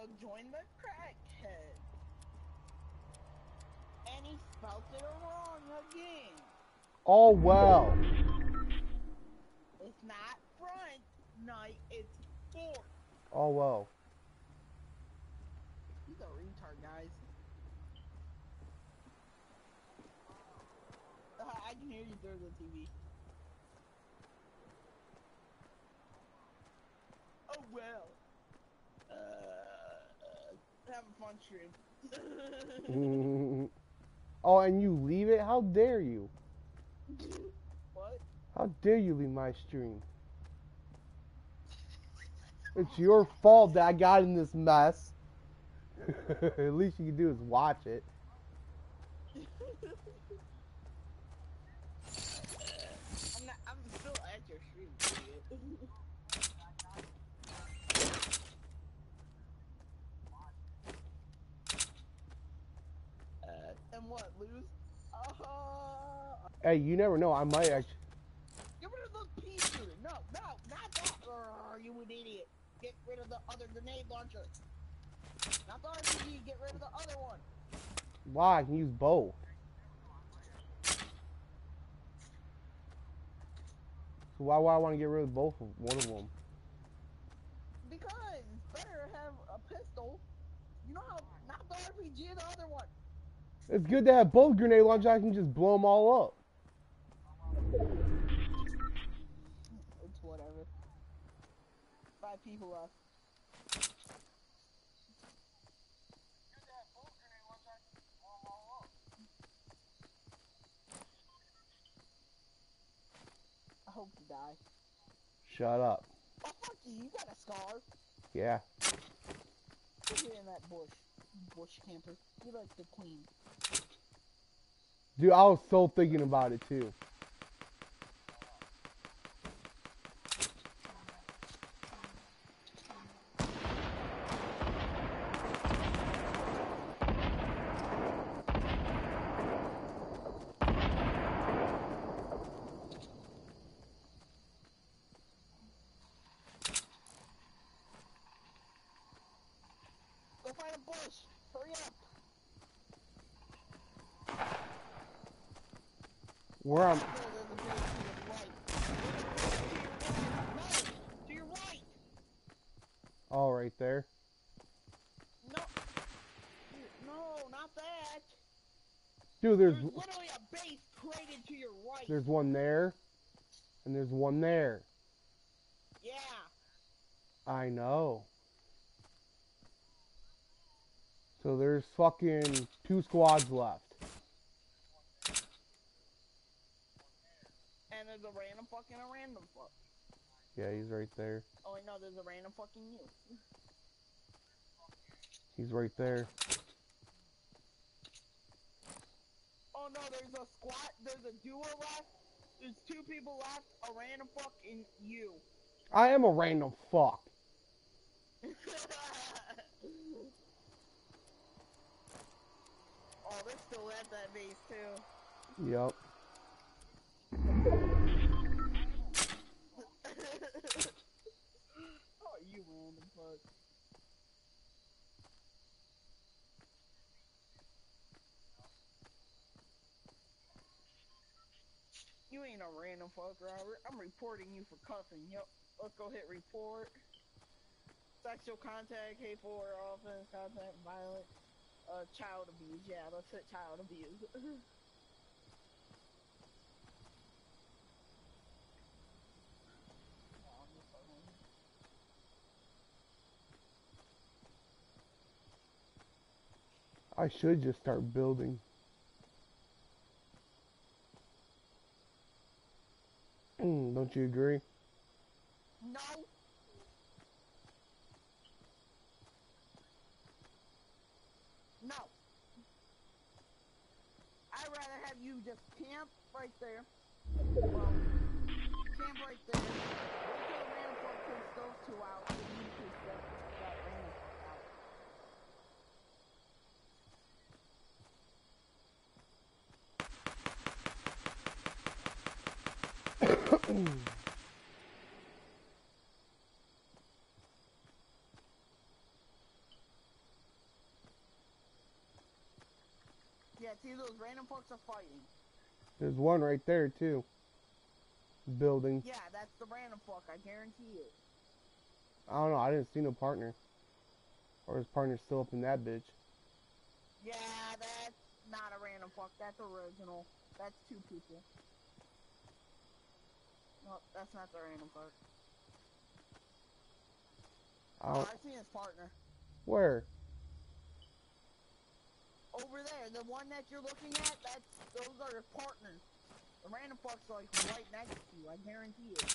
join the crackhead. And he spelt it wrong again. Oh, well. It's not front night, it's fourth. Oh, well. He's a retard, guys. I can hear you through the TV. Oh, well. Have a fun stream. Oh, and you leave it? How dare you? What? How dare you leave my stream? It's your fault that I got in this mess. At least you can do is watch it. I'm still at your stream, idiot. And what, lose? Hey, you never know. I might actually. Get rid of the pea shooter. No, not that. You an idiot. Get rid of the other grenade launcher. Not the RPG. Get rid of the other one. Why? I can use both. So why would I want to get rid of both of one of them? Because it's better to have a pistol. You know how? Not the RPG. The other one. It's good to have both grenade launchers. I can just blow them all up. It's whatever. 5 people left. I hope you die. Shut up. Oh, fuck you. You got a scar. Yeah. Get in that bush. Bush camper. You like the queen. Dude, I was so thinking about it too. Go find a bush. Hurry up. Where I'm. No, there's a bush to your right. No, to your right. Oh, right there. No. No, not that. Dude, There's literally a base created to your right. there's one there, and there's one there. Yeah. I know. So there's fucking 2 squads left. And there's a random fuck. Yeah, he's right there. Oh, wait, no, there's a random fucking you. He's right there. Oh, no, there's a squad. There's a duo left. There's 2 people left. A random fuck and you. I am a random fuck. Oh, they're still at that base, too. Yep. Oh, you random fuck. You ain't a random fuck, Robert. I'm reporting you for cuffing. Yep. Let's go hit report. Sexual contact, hateful or offense, contact, violent, child abuse. Yeah, let's hit child abuse. I should just start building. Don't you agree? No. No. I'd rather have you just camp right there. Well, camp right there. Wait till the random fuck takes those 2 out, and you take that random fuck out. Yeah, see those random folks are fighting. There's one right there too. Building. Yeah, that's the random fuck, I guarantee it. I don't know, I didn't see no partner. Or his partner's still up in that bitch. Yeah, that's not a random fuck, that's original. That's two people. No, that's not the random fuck. Oh, I see his partner. Where? Over there, the one that you're looking at, those are his partners. The random fuck's like right next to you, I guarantee it.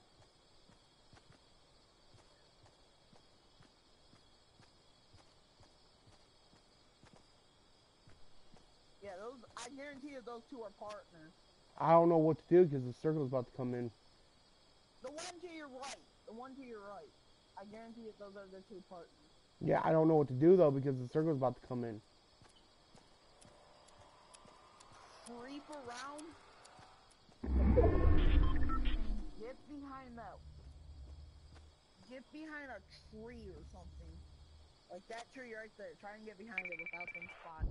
Yeah, I guarantee you those two are partners. I don't know what to do because the circle's about to come in. The one to your right. The one to your right. I guarantee you those are the two partners. Yeah, I don't know what to do though because the circle's about to come in. Creep around. Get behind that. Get behind a tree or something. Like that tree right there. Try and get behind it without them spotting.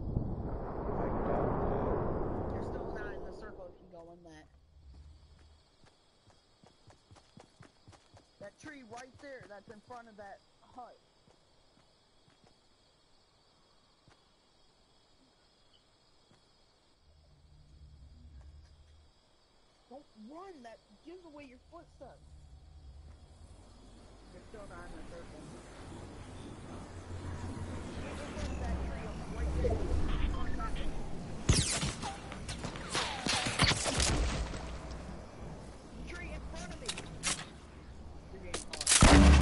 You're still not in the circle if you go in that. That tree right there that's in front of that hut. Don't run, that gives away your footsteps. You're still not in the circle. Get in that tree right there. Tree in front of me. You're getting caught.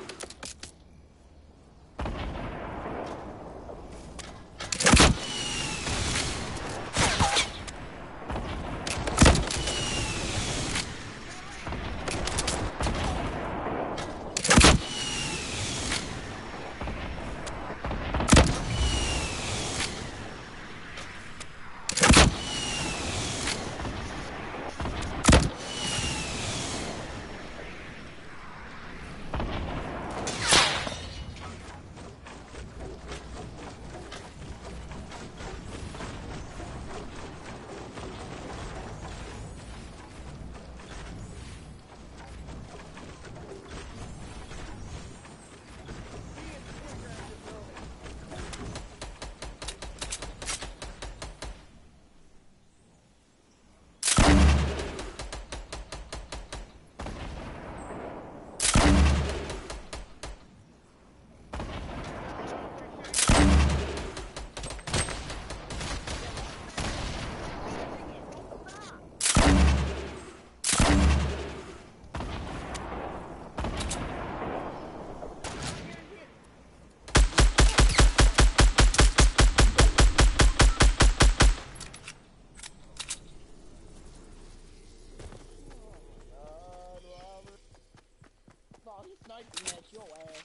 Sniping at your ass.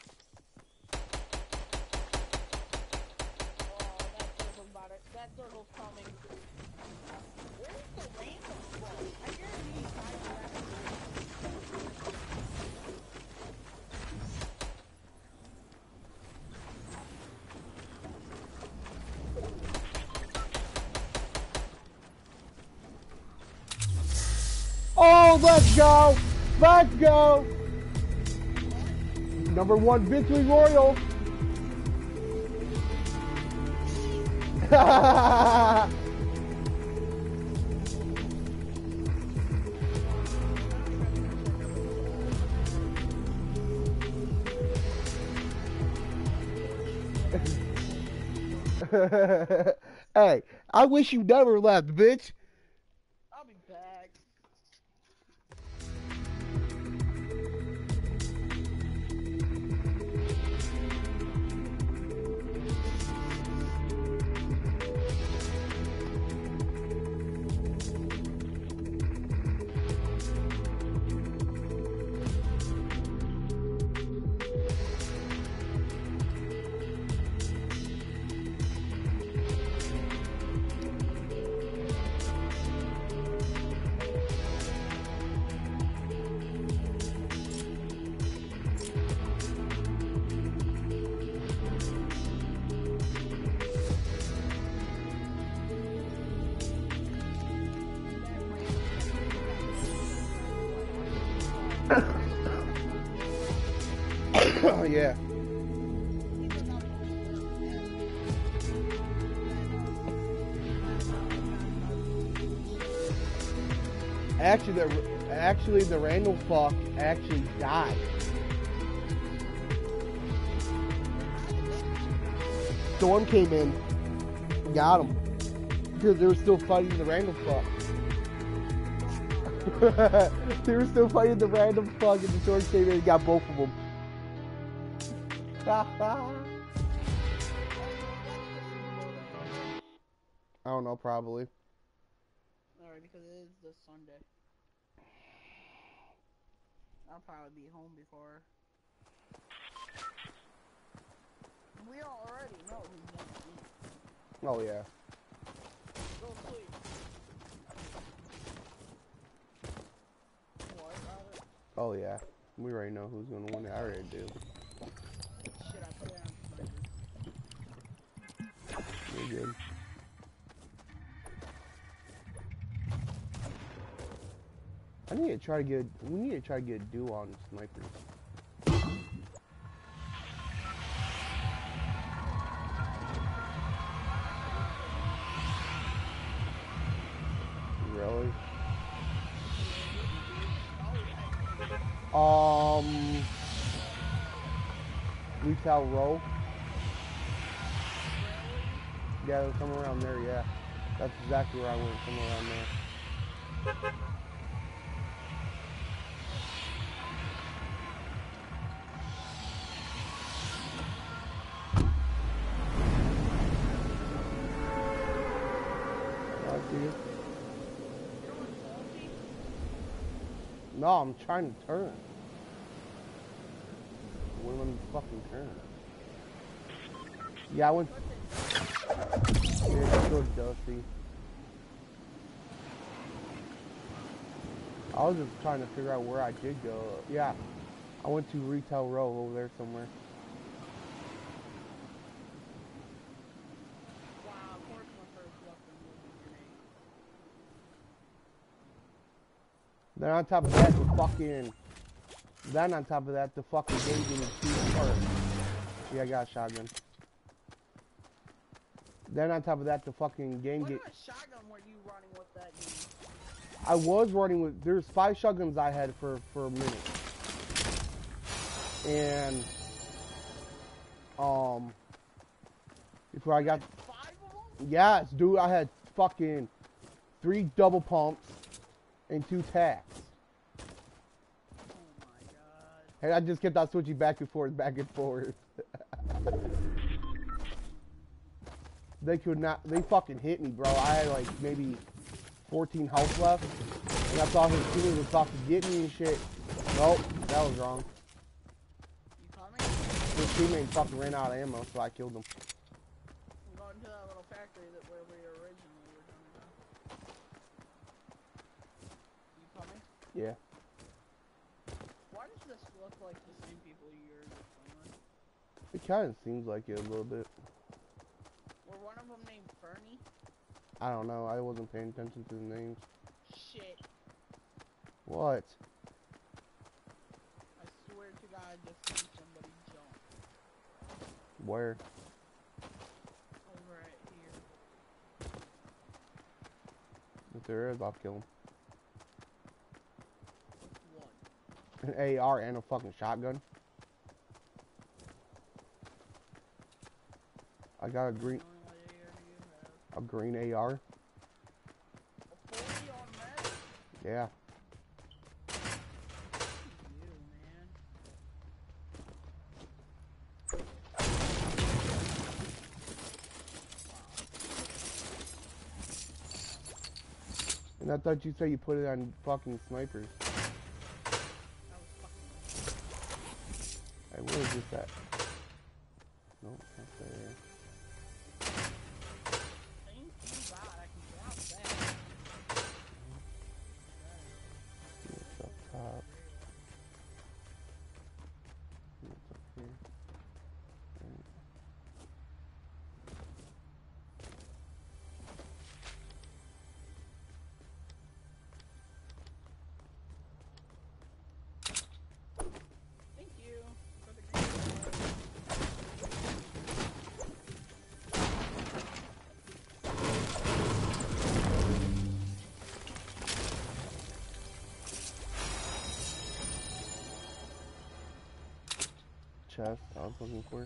Oh, that circle's about it. That circle's coming. Where's the random from? I guarantee he's hiding back Oh, let's go! Let's go! Number one victory royal. Hey, I wish you never left, bitch. I'll be back. Yeah. Actually, the random fuck actually died. Storm came in, got him because they were still fighting the random fuck. They were still fighting the random fuck, and the Storm came in and got both of them. I don't know, probably. Alright, because it is this Sunday. I'll probably be home before. We already know who's gonna eat. Oh yeah. Go sleep. What about it? Oh yeah. We already know who's gonna win it. I already do. Shit, I put it on snipers. You're good. We need to try to get a duo on snipers. Really? Retail Row. Yeah, somewhere around there, yeah. That's exactly where I went, somewhere around there. I see it. No, I'm trying to turn. When let me fucking turn. Yeah, I went. Yeah, it's so dusty. I was just trying to figure out where I did go. Yeah, I went to Retail Row over there somewhere. Wow, of course my first weapon was a grenade. Then on top of that, the fucking. Then on top of that, the fucking game gave me 2 parts. Yeah, I got a shotgun. Then on top of that, the fucking game What gave. kind of shotgun were you running with that game? I was running with. There's 5 shotguns I had for a minute. And before I got 5 of them? yes, dude, I had fucking 3 double pumps and 2 tacks. Oh my god. And I just kept on switching back and forth. They could not. They fucking hit me, bro. I had like maybe 14 health left, and I thought his team was about to get me and shit. Nope, that was wrong. You coming? His teammate fucking ran out of ammo, so I killed him. I'm going to that little factory that where we originally were gonna go. You coming? Yeah. Why does this look like the same people you're playing with? It kind of seems like it a little bit. Were one of them named Fernie? I don't know. I wasn't paying attention to the names. Shit. What? I swear to God, I just seen somebody jump Where? over at here. If there is, I'll kill him. With what? An AR and a fucking shotgun. I got a green AR. A fully automatic? Yeah. You, man. And I thought you said you put it on fucking snipers. That was fucking. Hey, where is this at? Nope, not there. Thank you, God, I can drop that. It's up top. It's up here. Right. Thank you for the green. chest I was looking for.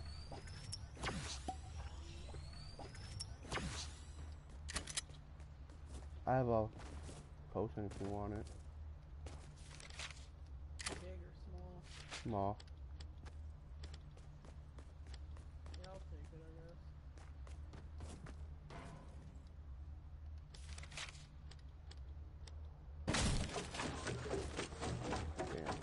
I have a potion if you want it. Big or small? Small. Yeah, I'll take it, I guess. Damn.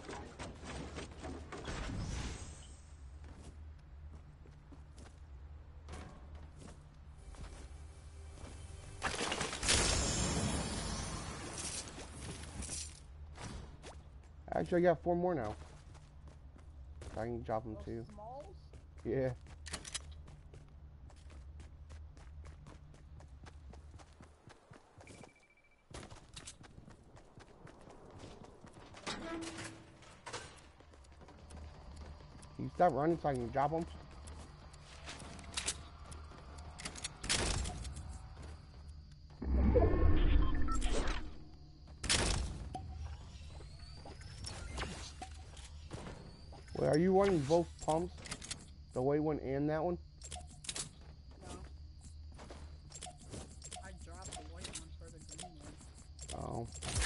Actually, I got 4 more now. I can drop them Those too. smalls? Yeah. You stop running so I can drop them. Wait, are you running both pumps? The white one and that one? No. I dropped the white one for the green one. Oh.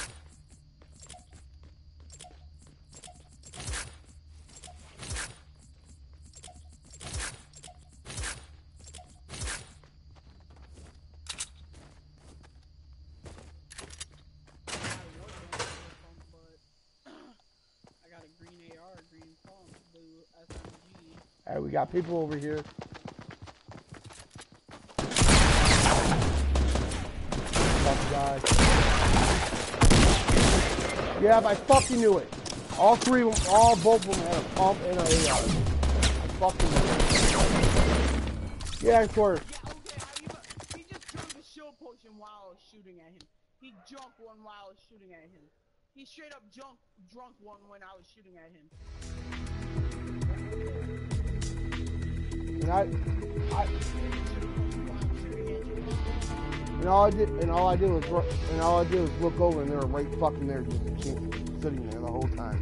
I would go for the pump, but I got a green AR, green pump, blue SMG. Alright, we got people over here. Fuck guys. Yeah, I fucking knew it. All 3 of them, both of them had a pump and an AR. I fucking knew it. Yeah, of course. Yeah, okay, he just drunk a shield potion while I was shooting at him. He drunk one while I was shooting at him. He straight up drunk one when I was shooting at him. And all I did was look over, and they were right fucking there, just sitting there the whole time.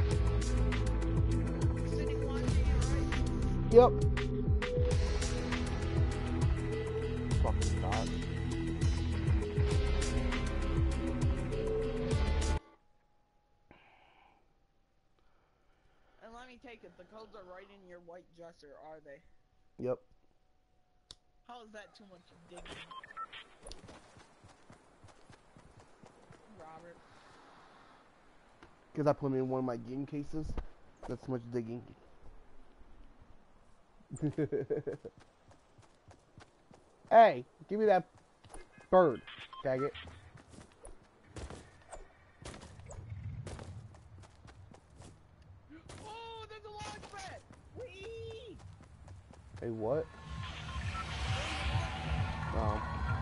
Sitting watching you, right? Yep. Fucking god. And let me take it, the codes are right in your white dresser, are they? Yep. How is that too much digging? Robert. Because I put them in one of my game cases. That's much digging. Hey, give me that bird, faggot. Oh, there's a launch pad! Whee! Hey, what? Oh.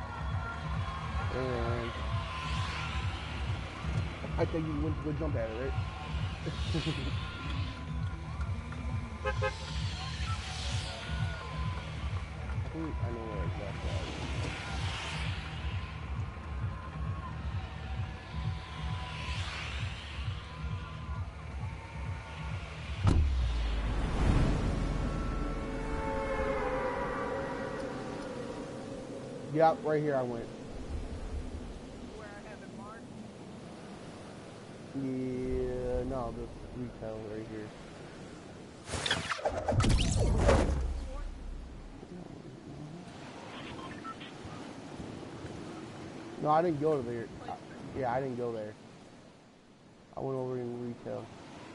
And I think you went to go jump at it, right? I think I know where it's at. Yep, right here I went. Where I have it marked? Yeah, no, this retail right here. No, I didn't go to there. Yeah, I didn't go there. I went over in retail.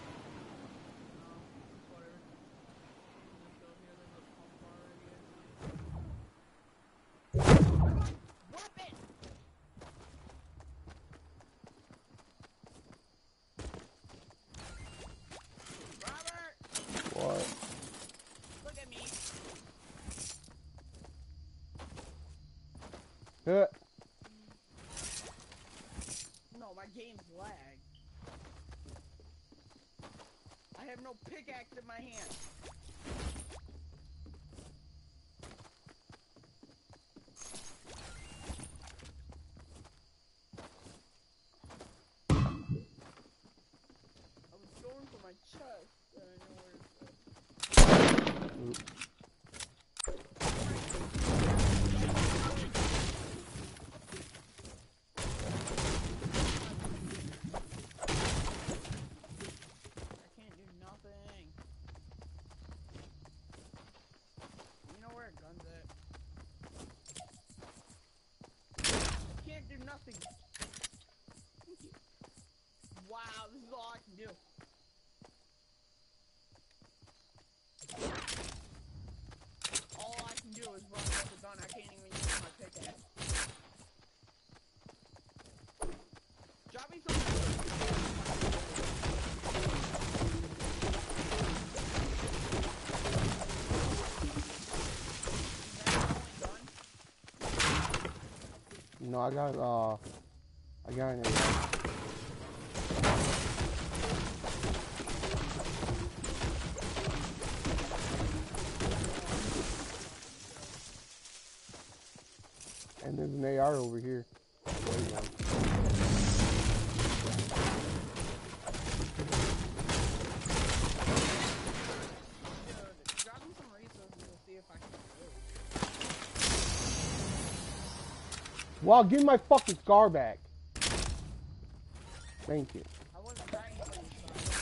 What? Look at me. No, my game's lag. I have no pickaxe in my hand. I was going for my chest, and I know where it's at. Oops. Nothing. Wow, this is all I can do. All I can do is run with the gun. I can't even use my pickaxe. Drop me some. No, I got an AI. And there's an AR over here. Wow, give me my fucking scar back. Thank you. I wasn't dying for you,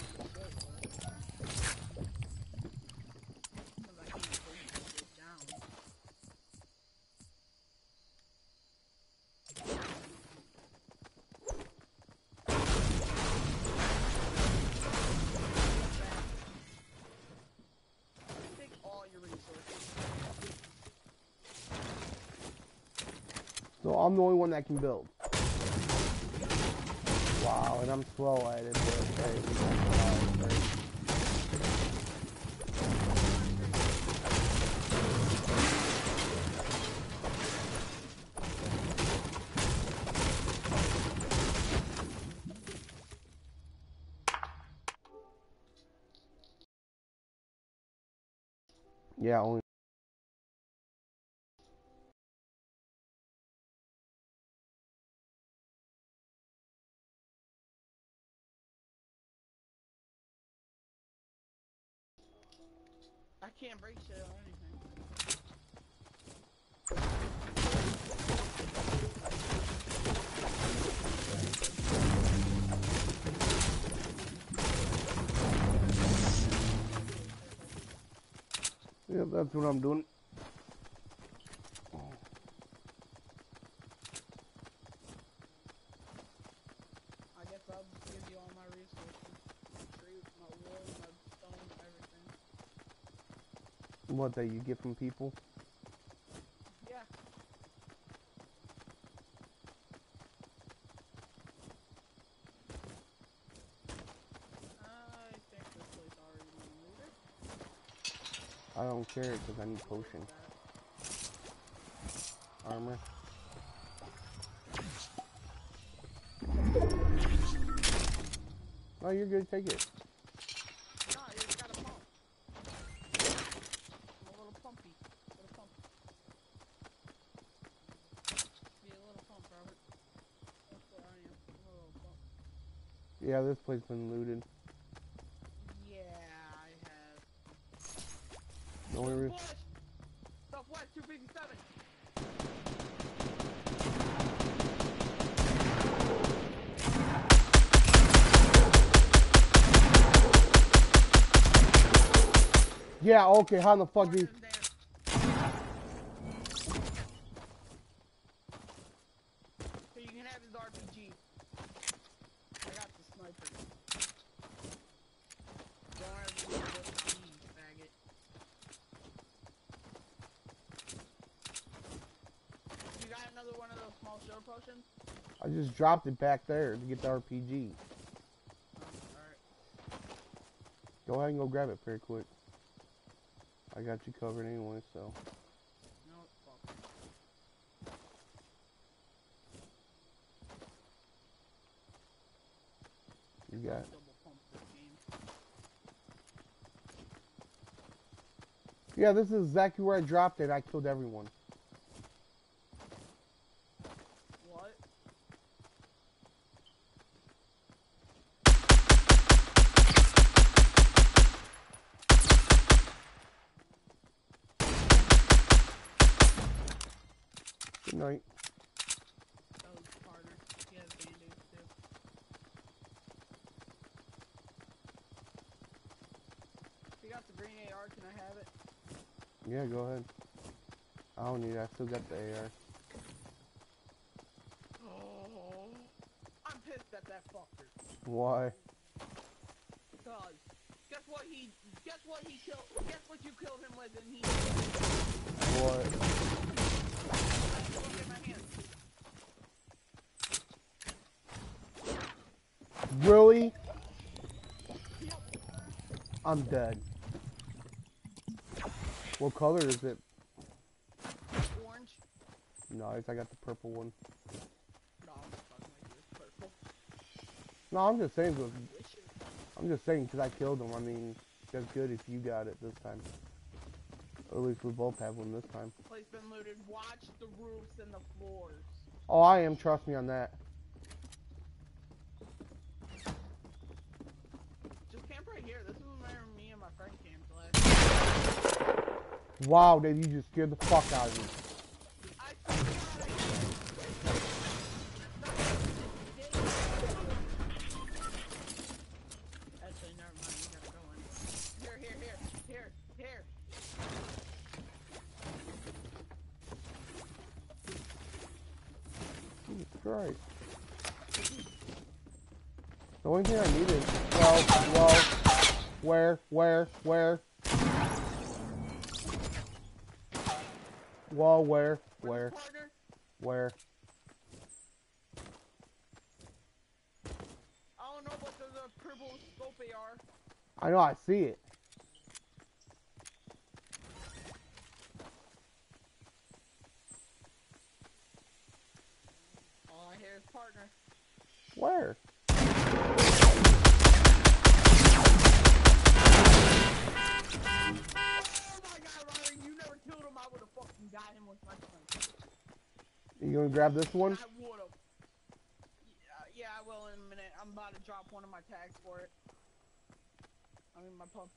take all your resources. So I'm the only one that can build. Wow, and I'm slow at it, but hey, yeah, only. I can't break shit or anything. Yeah, that's what I'm doing. I guess I'll just give you all my resources. My tree, my wool, my stone, everything. What that you get from people? Yeah. I think this place already been looted. I don't care because I need potion. Armor. Oh, you're good. Take it. No, it's got a pump. I'm a little pumpy. Little pump. Be a little pump, Robert. That's what I am. I'm a little pump. Yeah, this place been looted. Yeah, I have. The only reason. Southwest 257. Yeah, okay. How the fuck do you? So you can have his RPG. I got the sniper. Don't ever use RPG, faggot. You got another one of those small shield potions? I just dropped it back there to get the RPG. Alright. Go ahead and go grab it very quick. I got you covered anyway, so. No, fuck. You got it. Double pump this game. Yeah, this is exactly where I dropped it. I killed everyone. What? Night. That was harder. He has band-aids too. If you got the green AR, can I have it? Yeah, go ahead. I don't need it. I still got the AR. Oh, I'm pissed at that fucker. Why? Because guess what he killed? Guess what you killed him with, and he. What? Look at my hand. Really? I'm dead. What color is it? Orange. Nice, I got the purple one. No, I'm just talking like this. Purple. No, I'm just saying. Delicious. I'm just saying because I killed him. I mean, that's good if you got it this time. Or at least we both have one this time. Place been looted. Watch the roofs and the floors. Oh, I am. Trust me on that. Just camp right here. This is where me and my friend camped last. Wow, Dave, you just scared the fuck out of me. I swear to God, actually, never mind. You gotta go in. Here. Jesus Christ. The only thing I need is, well, where? Whoa, where? Where? I don't know, but there's a purple scope AR. I know, I see it. All I hear is partner. Where? Oh my God, Ryan, you never killed him. I would have fucking got him with my gun. You gonna grab this one? I would have. Yeah, I will in a minute. I'm about to drop one of my tags for it. I mean, my pump.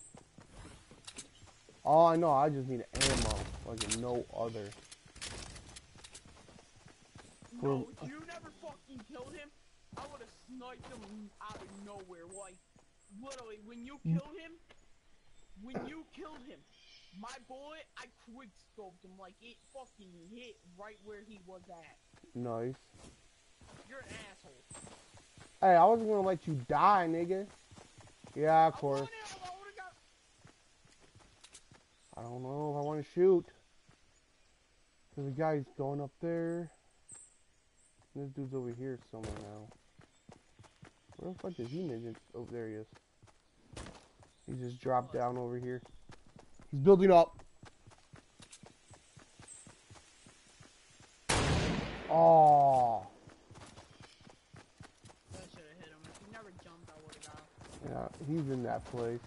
Oh, I know, I just need ammo, like no other. No, if you never fucking killed him, I would have sniped him out of nowhere. Like, literally, when you killed him, my bullet, I quick scoped him. Like, it fucking hit right where he was at. Nice. You're an asshole. Hey, I wasn't gonna let you die, nigga. Yeah, of course. I don't know if I want to shoot. Cause the guy's going up there. This dude's over here somewhere now. Where the fuck is he, midget? Oh, there he is. He just dropped down over here. He's building up. Oh. That should have hit him. If he never jumped, I would have got him. Yeah, he's in that place.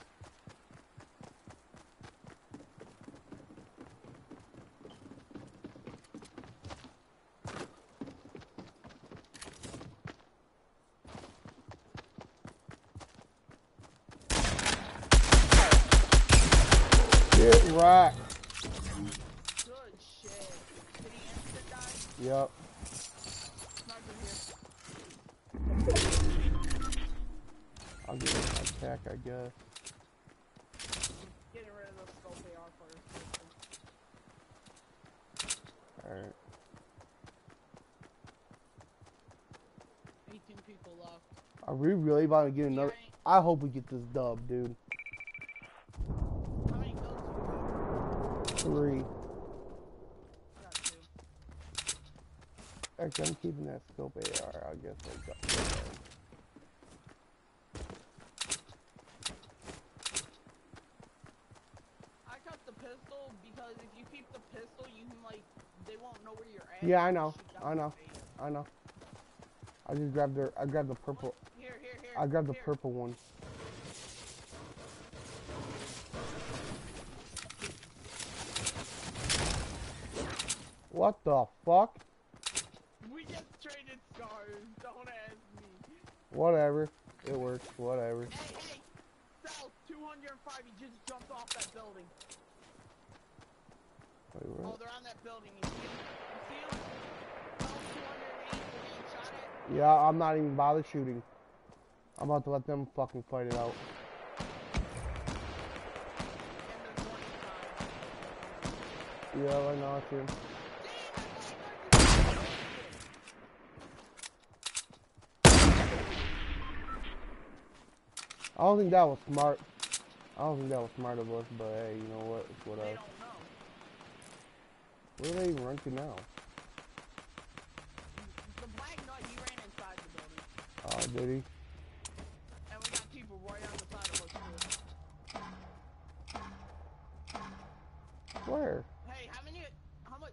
Get right. Good shit. Did he instant die? Yep. Sniper here. I'll give it an attack, I guess. Getting rid of the scope AR first. Alright. 18 people left. Are we really about to get another? Yeah, I hope we get this dub, dude. how many kills 3. I got 2. Actually, I'm keeping that scope AR. I guess I got that. I got the pistol because if you keep the pistol, you can like, they won't know where you're at. Yeah, I You know. shoot down I the know. face. I know. I just grabbed their. I grabbed the purple. Here. I grabbed the here. purple one. What the fuck? We just traded scars. Don't ask me. Whatever. It works. Whatever. Hey, South 205. He just jumped off that building. Wait, Oh, what? they're on that building. You see him? You see him? Yeah, I'm not even bothered shooting. I'm about to let them fucking fight it out. And there's warning signs. Yeah, I know it too. I don't think that was smart. I don't think that was smart of us, but hey, you know what? It's what They else. don't know. Where are they even run to now? The black nut, he ran inside the building. Oh, did he? And we got people right on the side of us too. Where? Hey, how much,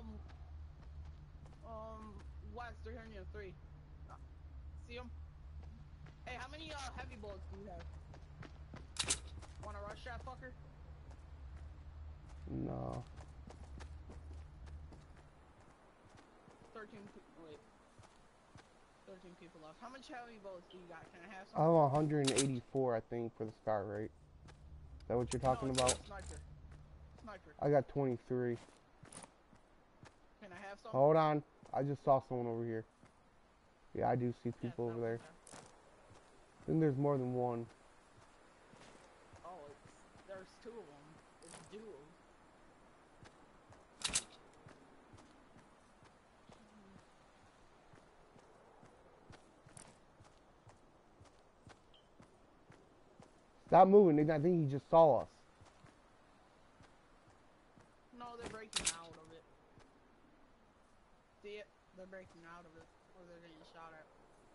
West 303. See him? Hey, how many, heavy bullets do you have? Wanna rush that fucker? No. 13 people left. How much heavy bullets do you got? Can I have I some? have 184, I think, for the scar rate. Is that what you're talking No, it's about? a sniper. Sniper. I got 23. Can I have some? Hold on. I just saw someone over here. Yeah, I do see people Yeah, over there. okay. I think there's more than one. Oh, there's two of them. It's duos. Stop moving, nigga. I think he just saw us. No, they're breaking out of it. See it? They're breaking out of it. Or they're getting shot at.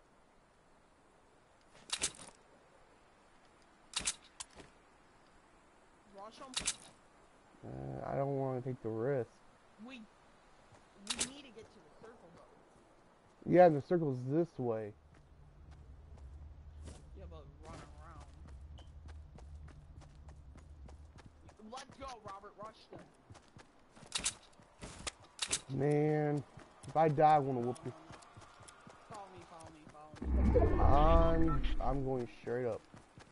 Rush them? I don't want to take the risk. We need to get to the circle though. Yeah, the circle's this way. Yeah, but run around. Let's go, Robert. Rush them. Man, if I die, I want to whoop you. Follow me. I'm going straight up.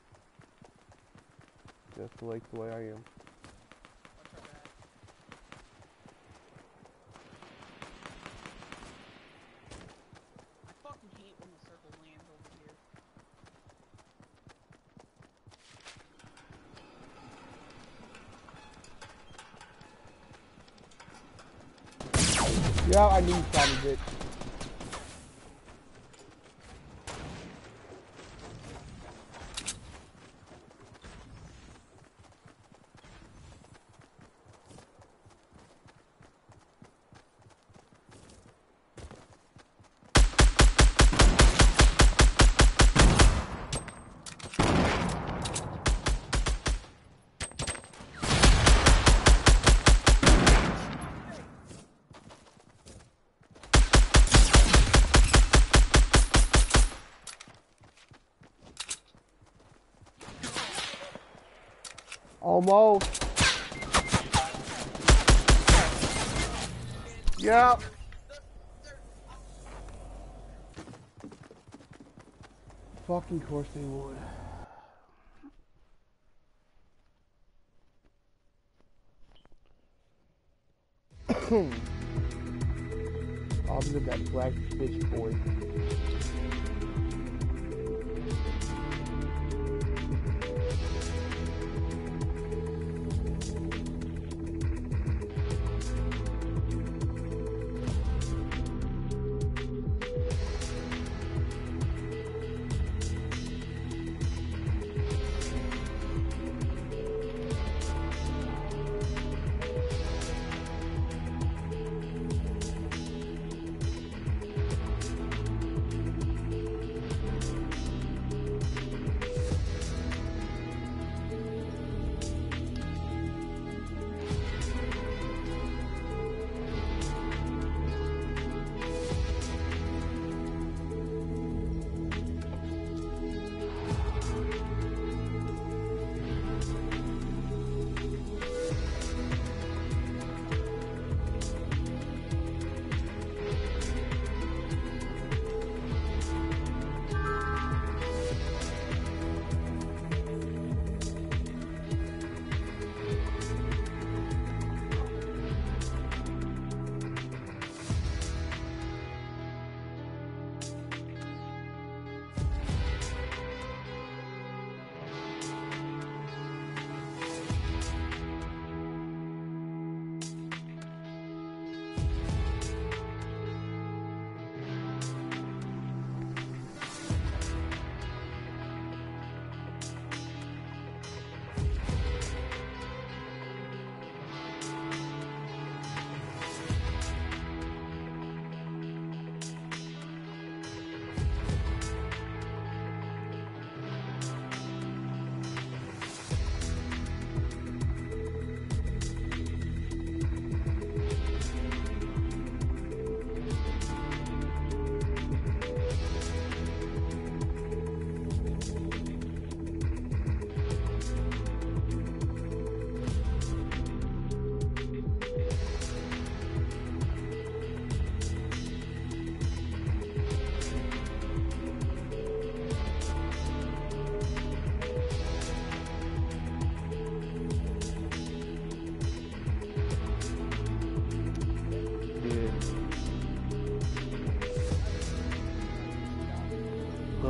Just like the way I am. Watch our back. I fucking hate when the circle lands over here. Yeah, I knew you probably did. Almost. Yep. Fucking course they would. I'll be that black bitch boy.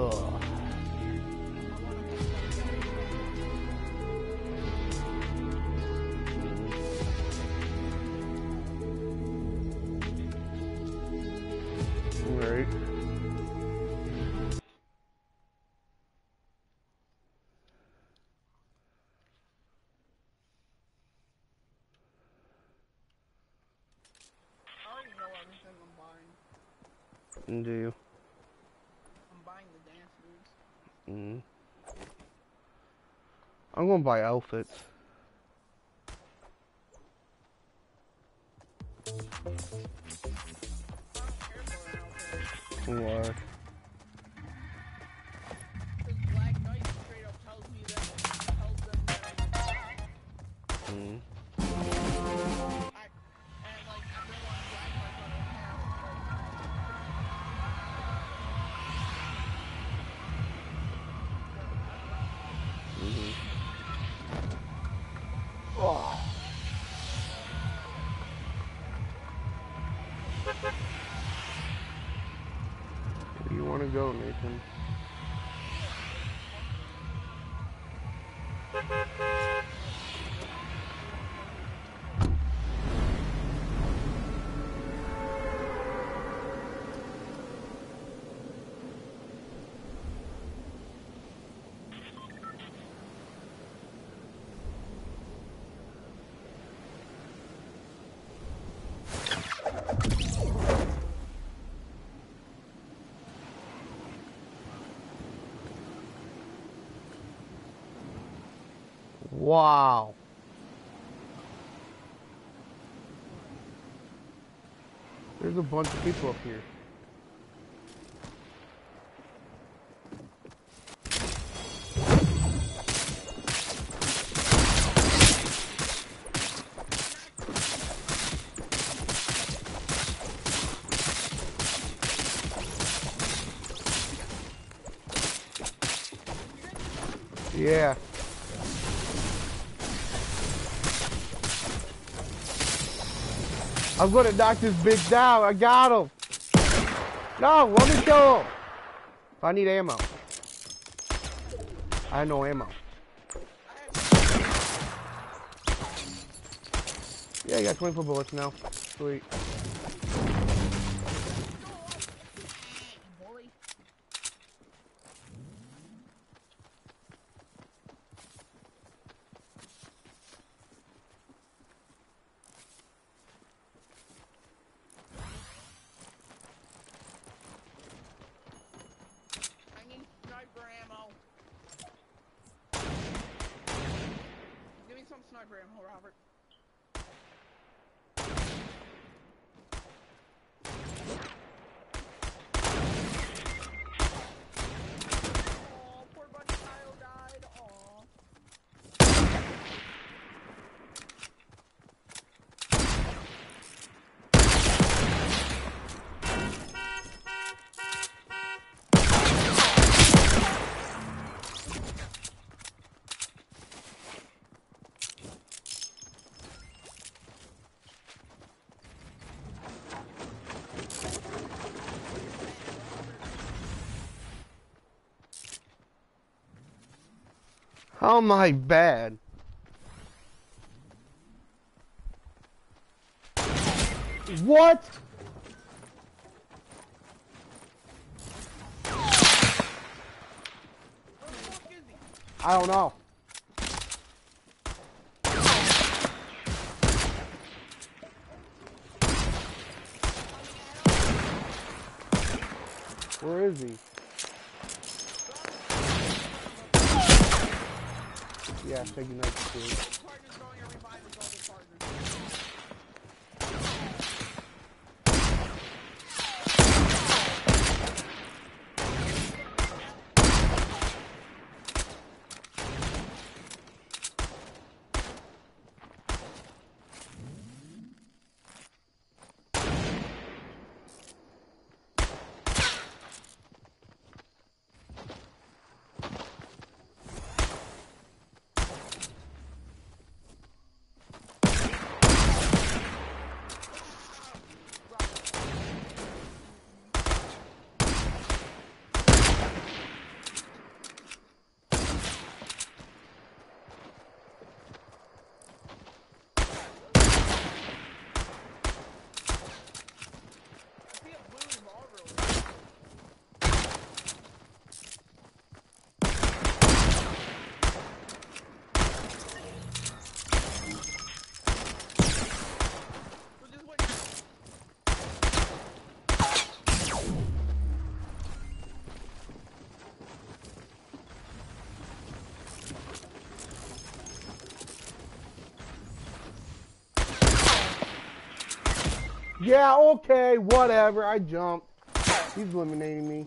Ugh. Right. I already know everything I'm buying. Do you? I'm buying the dance moves. I'm gonna buy outfits. I don't care for an outfit. Why? Because Black Knight straight up tells me that tells them that I can buy. And like everyone Black Knight doesn't have Oh. Where do you want to go, Nathan? Wow. There's a bunch of people up here. Yeah. I'm gonna knock this bitch down. I got him. No, let me kill him. I need ammo. I have no ammo. Yeah, you got 24 bullets now. Sweet. I need sniper ammo. Give me some sniper ammo, Robert. Oh, poor buddy Kyle died. Aw. How am I bad? What? Where the fuck is he? I don't know. Where is he? Yeah, take you nice to see. Partner's going to revive his other partner. Yeah, okay, whatever. I jumped. He's eliminating me.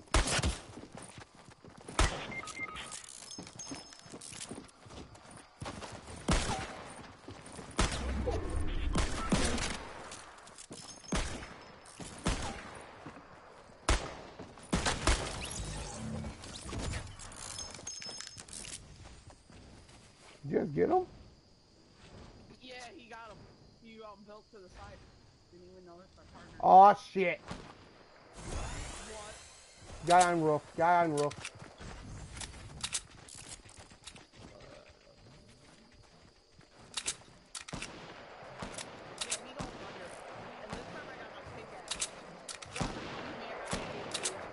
Did you guys get him? Yeah, he got him. He built to the side. Didn't even notice our partner. Oh shit. What? Guy on roof. Guy on roof. Yeah, he don't wonder. And this time I got my pickaxe. Robert, come to me, I got an AK for you.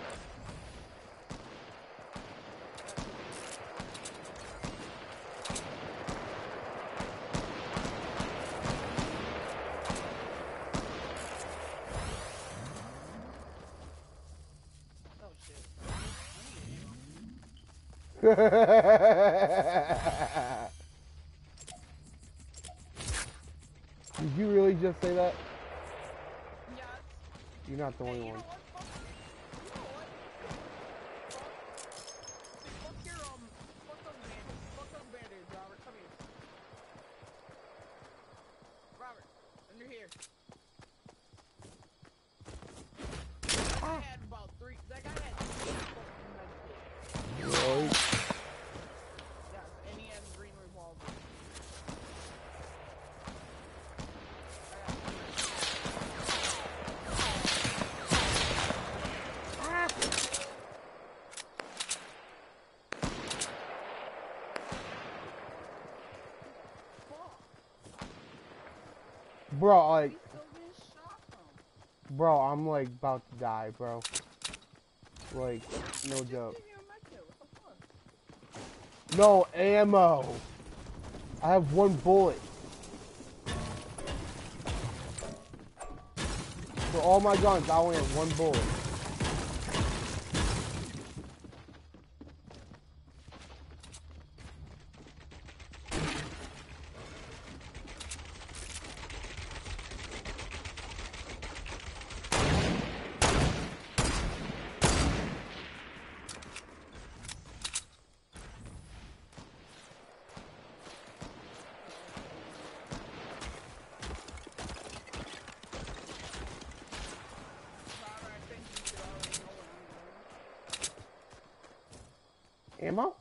Oh shit. Did you really just say that? Yes. You're not the Hey, only you one. know what? Fuck. You know what? Fuck your, fuck those bandits. Fuck those bandits, Robert. Come here. Robert, under here. That guy had about three. That guy had 3 fucking medkits. Really? Yes, and he has a green revolver. Bro, like, He's still getting shot from. bro, I'm like about to die, bro. Like, no Just joke. give you a medkit. What the fuck? No ammo. I have 1 bullet. For all my guns, I only have 1 bullet. Robert, I think you should already know what I'm doing. Ammo?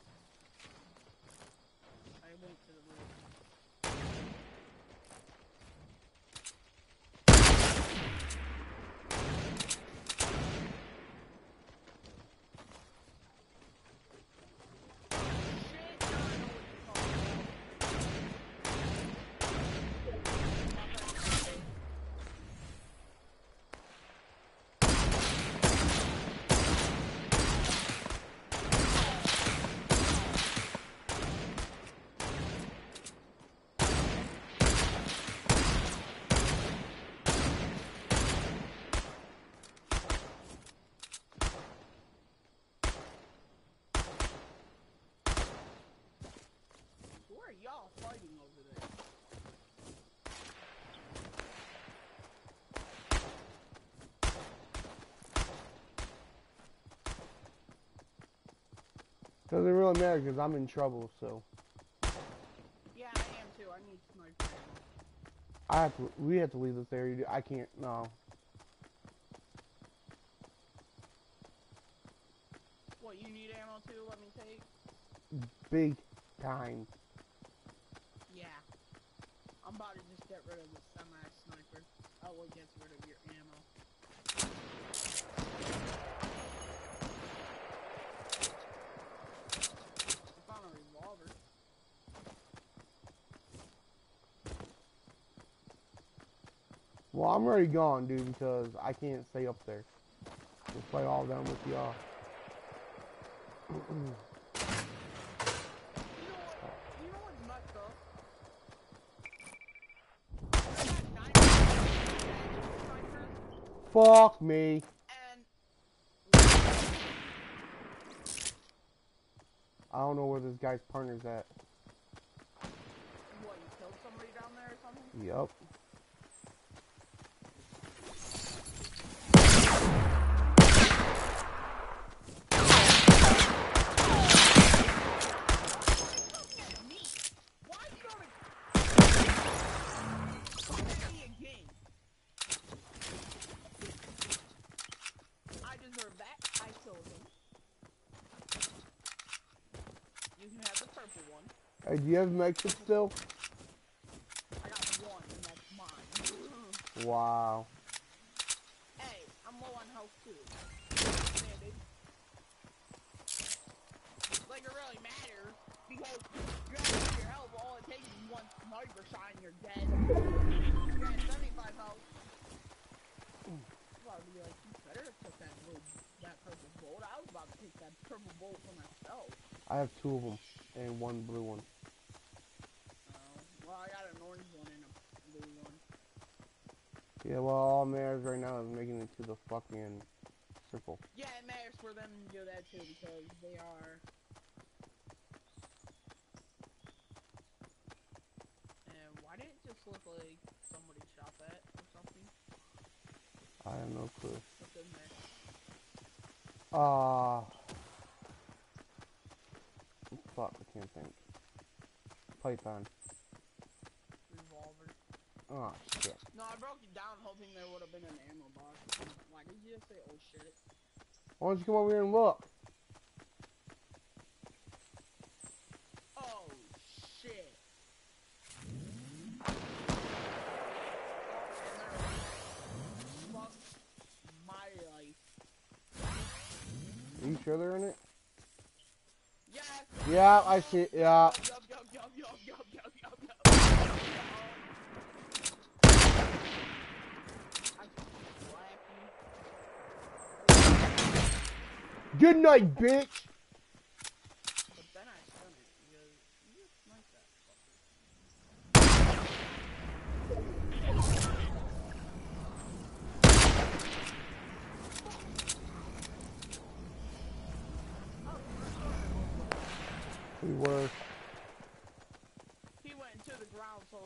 I went to the roof. Shit, now I know what you're talking about. Who are y'all fighting over there? Doesn't really matter because I'm in trouble, so. Yeah, I am too. I need sniper ammo. We have to leave this area. I can't, no. What, you need ammo too? Let me take? Big time. Yeah. I'm about to just get rid of the semi-sniper. That one gets rid of your ammo. I found a revolver. Well, I'm already gone, dude, because I can't stay up there. We'll fight all down with y'all. You know what's messed up? I got 9 snipers, Fuck me. and I don't know where this guy's partner's at. what, you killed somebody down there or something? Yup. Hey, do you have Mexican still? I got one, and that's mine. Wow. Hey, I'm low on health too. Man, like it really matters because you have to do your health. All it takes is one sniper shot and you're dead. You got 75 health. I'd be like, you better have took that purple bolt. I was about to take that purple bolt for myself. I have 2 of them and 1 blue one. Well, I got an orange one and a blue one. Yeah, well, all that matters right now is making it to the fucking circle. Yeah, it matters for them to do that too because they are. And why did it just look like somebody shot that or something? I have no clue. What's in there? Fuck, I can't think. Python. Revolver. Oh, shit. No, I broke it down hoping there would have been an ammo box. Why did you just say, oh shit? Why don't you come over here and look? Oh shit. Fuck my life. Are you sure they're in it? Yes! Yeah, I see it, yeah. Good night, bitch! But then I stun it because you just snipe that fucker. We were. He went into the ground, so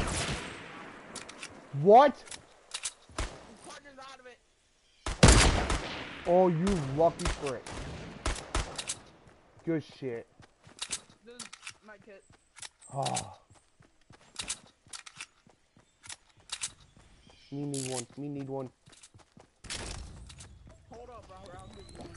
What? his partner's out of it. Oh, you lucky frick. Good shit. This is my kit. Oh. Me need one. Me need one. Hold up, bro. I'll give you one.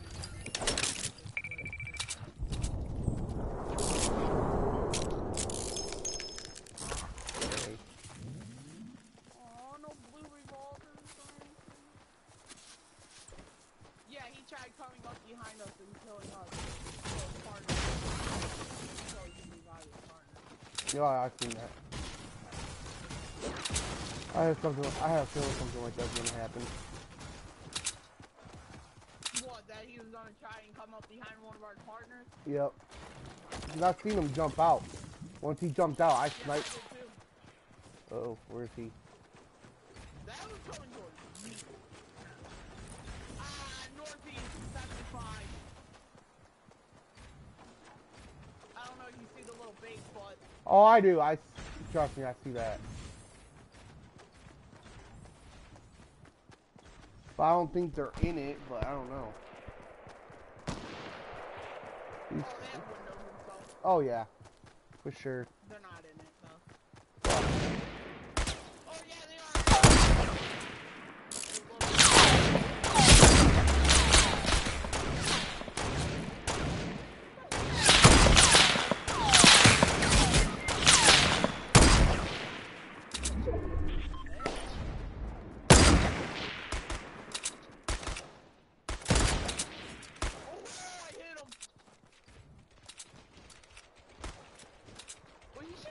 Okay. Oh, no blue revolvers or anything. Yeah, he tried coming up behind us and killing us. Partner. So he can revive his partner. Yeah, I've seen that. I have a feeling something like that's gonna happen. What, that he was gonna try and come up behind one of our partners? Yep. Cause I've seen him jump out. Once he jumped out, I sniped. Yeah, I did too. Uh-oh, where is he? That was coming towards me. Northeast, 75. I don't know if you see the little base, but... Oh, I do. Trust me, I see that. But I don't think they're in it, but I don't know. Oh, they have windows and stuff. Oh, yeah. For sure. They're not in it, though. Fuck. Oh, yeah, they are! Oh, I hit him! Well, he should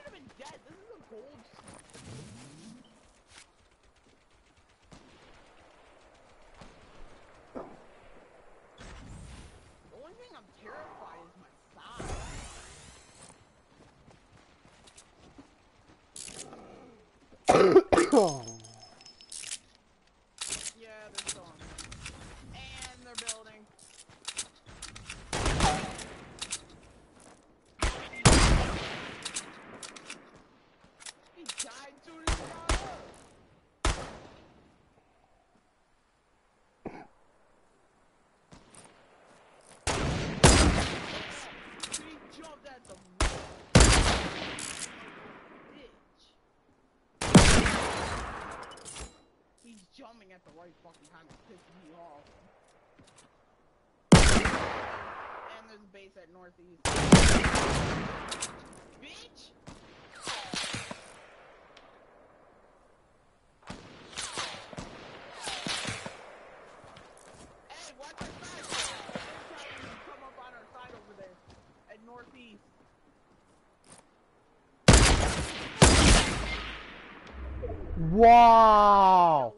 there's a base at northeast. Bitch! Hey, watch our side! They're trying to come up on our side over there at northeast. Wow!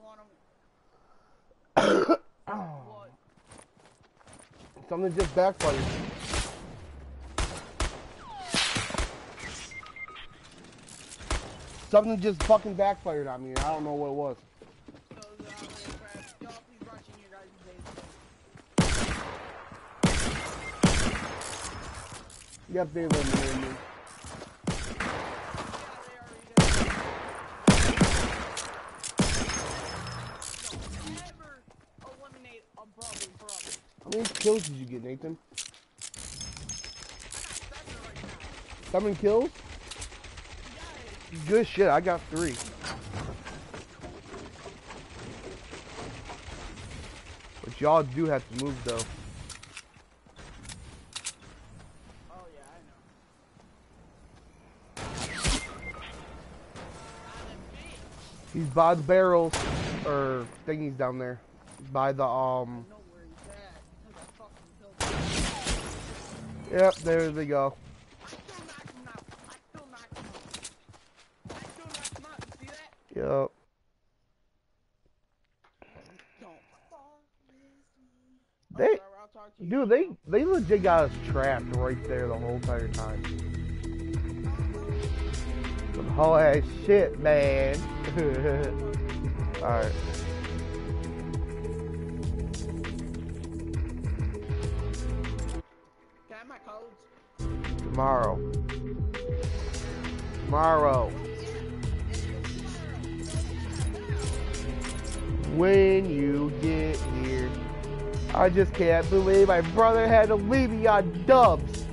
What? Something just backfired. Something just fucking backfired on me. I don't know what it was. Y'all keep rushing your guys' base. Yep, they eliminated me. How many kills did you get, Nathan? 7 kills? Good shit, I got 3. But y'all do have to move though. Oh yeah, I know. He's by the barrels, or thingies down there. By the Yep, there they go. Yep. They legit got us trapped right there the whole entire time. Some whole ass shit, man. Alright. Can I have my codes? Tomorrow. Tomorrow. When you get here. I just can't believe my brother had to leave me on dubs.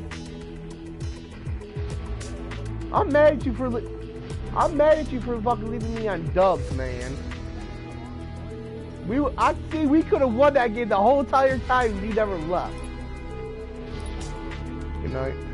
I'm mad at you for fucking leaving me on dubs, man. I see we could have won that game the whole entire time and you never left. Good night.